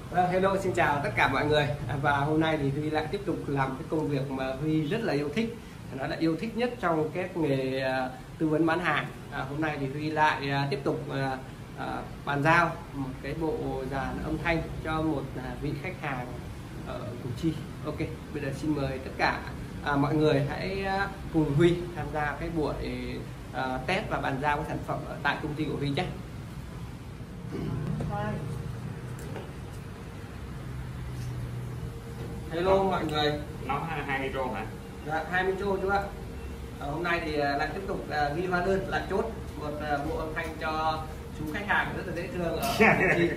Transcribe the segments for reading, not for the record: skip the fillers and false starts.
Hello, xin chào tất cả mọi người. Và hôm nay thì Huy lại tiếp tục làm cái công việc mà Huy rất là yêu thích, nó là yêu thích nhất trong cái nghề tư vấn bán hàng. Hôm nay thì Huy lại tiếp tục bàn giao một cái bộ dàn âm thanh cho một vị khách hàng ở Củ Chi. Ok, bây giờ xin mời tất cả mọi người hãy cùng Huy tham gia cái buổi test và bàn giao cái sản phẩm ở tại công ty của Huy nhé. Hello mọi người. Nó 2 micro hả? Dạ, 2 micro chú ạ. Hôm nay thì lại tiếp tục ghi hóa đơn lại chốt một bộ âm thanh cho chú khách hàng rất là dễ thương ở Củ Chi.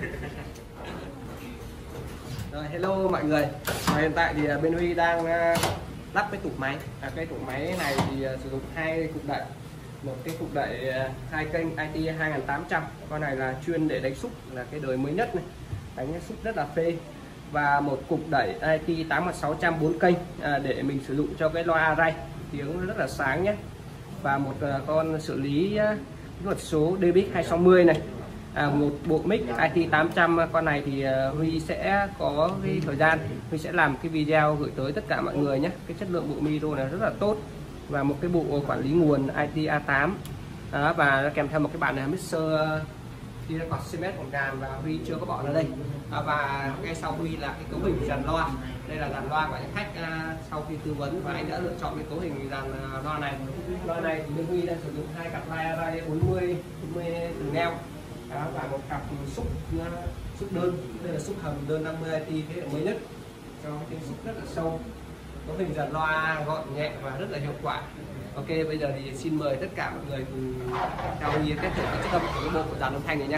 Rồi, hello mọi người. Hiện tại thì bên Huy đang lắp cái tủ máy. Cái tủ máy này thì sử dụng hai cục đẩy, một cái cục đẩy 2 kênh IT 2800, con này là chuyên để đánh xúc, là cái đời mới nhất này, đánh xúc rất là phê, và một cục đẩy IT 8600 4 kênh để mình sử dụng cho cái loa array, tiếng rất là sáng nhé, và một con xử lý luật số DBX 260 này, một bộ mic IT 800. Con này thì Huy sẽ có cái thời gian Huy sẽ làm cái video gửi tới tất cả mọi người nhé. Cái chất lượng bộ micro này rất là tốt, và một cái bộ quản lý nguồn IT A8 và kèm theo một cái bản mixer thì nó còn CMS một ngàn, và Huy chưa có bỏ nó đây. Và ngay sau Huy là cái cấu hình dàn loa. Đây là dàn loa của anh khách sau khi tư vấn và anh đã lựa chọn cái cấu hình dàn loa này. Loa này thì bên Huy đang sử dụng hai cặp array 40 từ neo và một cặp xúc đơn. Đây là xúc hầm đơn 50 IT, thế là mới nhất, cho cái tiếng xúc rất là sâu. Cấu hình dàn loa gọn nhẹ và rất là hiệu quả. Ok, bây giờ thì xin mời tất cả mọi người cùng theo Huy kết thúc cái chất âm của cái bộ dàn âm thanh này nhé.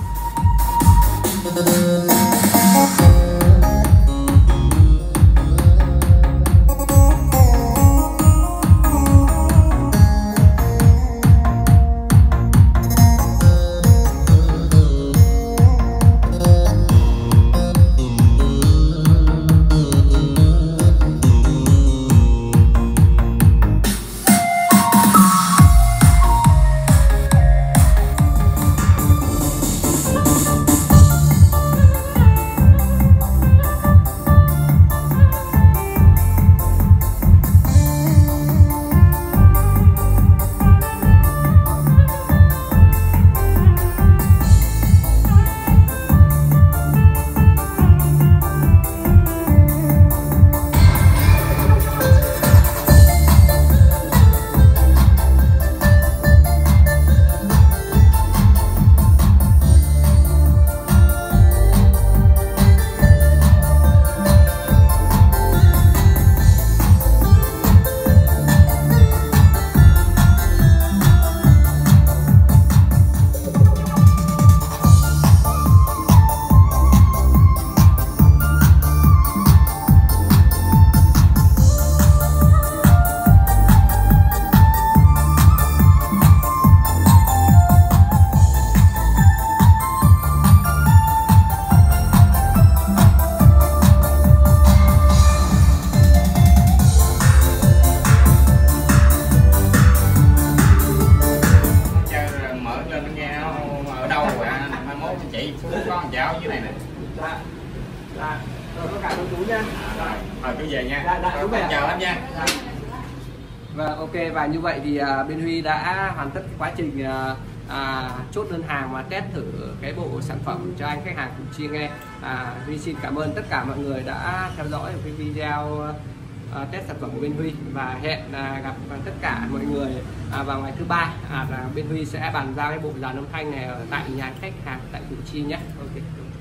Dưới này nè. Rồi có cả chú nha. Rồi chú về nha. Chú về. Chào anh nha. Và ok, và như vậy thì bên Huy đã hoàn tất quá trình chốt đơn hàng và test thử cái bộ sản phẩm cho anh khách hàng Củ Chi nghe. Huy xin cảm ơn tất cả mọi người đã theo dõi cái video test sản phẩm của bên Huy, và hẹn gặp tất cả mọi người vào ngày thứ ba là bên Huy sẽ bàn giao cái bộ dàn âm thanh này ở tại nhà khách hàng tại Củ Chi nhé. Ok.